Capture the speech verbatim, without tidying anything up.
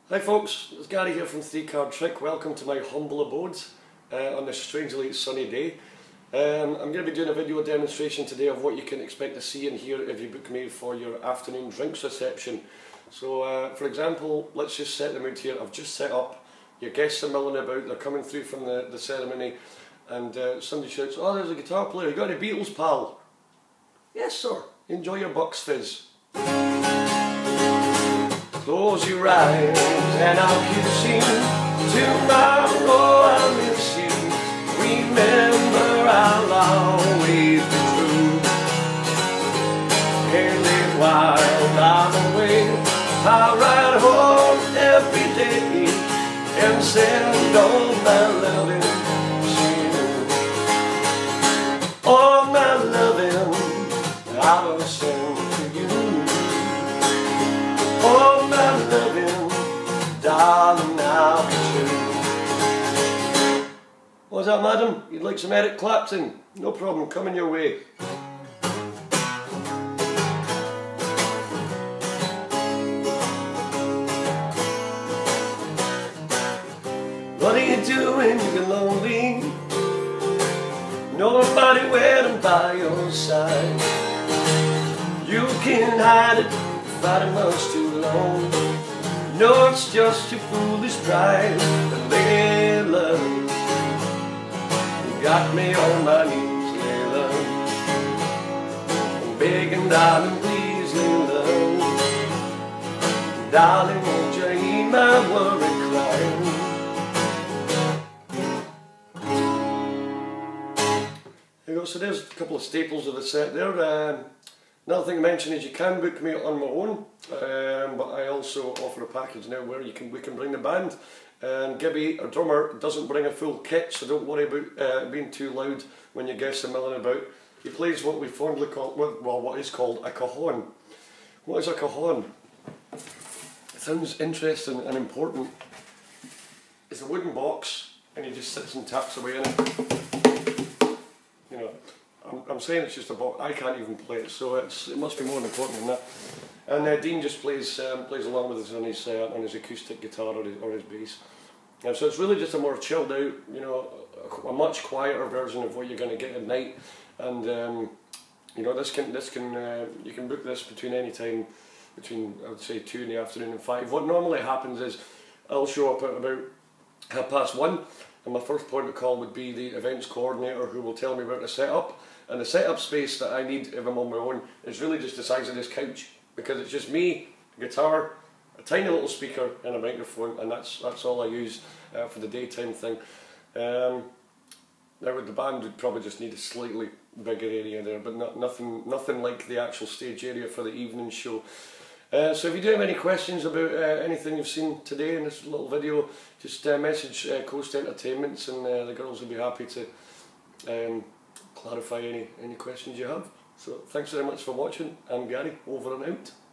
Hi folks, it's Gary here from Three Card Trick. Welcome to my humble abode uh, on this strangely sunny day. Um, I'm going to be doing a video demonstration today of what you can expect to see and hear if you book me for your afternoon drinks reception. So uh, for example, let's just set the mood here. I've just set up, your guests are milling about, they're coming through from the, the ceremony, and uh, somebody shouts, "Oh, there's a guitar player, you got any Beatles, pal?" "Yes sir, enjoy your Bucks Fizz." Close your eyes and I'll kiss you. Tomorrow I'll miss you. Remember, I'll always be true. And if while I'm away, I'll ride home every day and send all my loving to you. All my loving I will send to you. All my loving, darling, I'll be true. What's that, madam? You'd like some Eric Clapton? No problem, coming your way. What are you doing? You're lonely. Nobody waiting by your side. You can hide it. Fighting much too long. No, it's just your foolish pride. But lady love, you got me on my knees, lady love. I'm begging, darling, please, lady love. Darling, won't you hear my worried crying? There you go. So there's a couple of staples of the set there. Um, Another thing to mention is you can book me on my own, um, but I also offer a package now where you can we can bring the band. And Gibby, our drummer, doesn't bring a full kit, so don't worry about uh, being too loud when your guests are milling about. He plays what we fondly call, well, what is called a cajon. What is a cajon? It sounds interesting and important. It's a wooden box, and he just sits and taps away in it. You know. I'm, I'm saying it's just a box. I can't even play it, so it's, it must be more important than that. And uh, Dean just plays um, plays along with us on his uh, on his acoustic guitar or his, or his bass. And so it's really just a more chilled out, you know, a, a much quieter version of what you're going to get at night. And um, you know, this can this can uh, you can book this between any time between, I would say, two in the afternoon and five. What normally happens is I'll show up at about half past one, and my first point of call would be the events coordinator, who will tell me about the setup. And the setup space that I need if I'm on my own is really just the size of this couch, because it's just me, a guitar, a tiny little speaker and a microphone, and that's that's all I use uh, for the daytime thing. Um, now with the band would probably just need a slightly bigger area there, but not, nothing nothing like the actual stage area for the evening show. Uh, so if you do have any questions about uh, anything you've seen today in this little video, just uh, message uh, Coast Entertainments, and uh, the girls will be happy to um, clarify any, any questions you have. So thanks very much for watching. I'm Gary, over and out.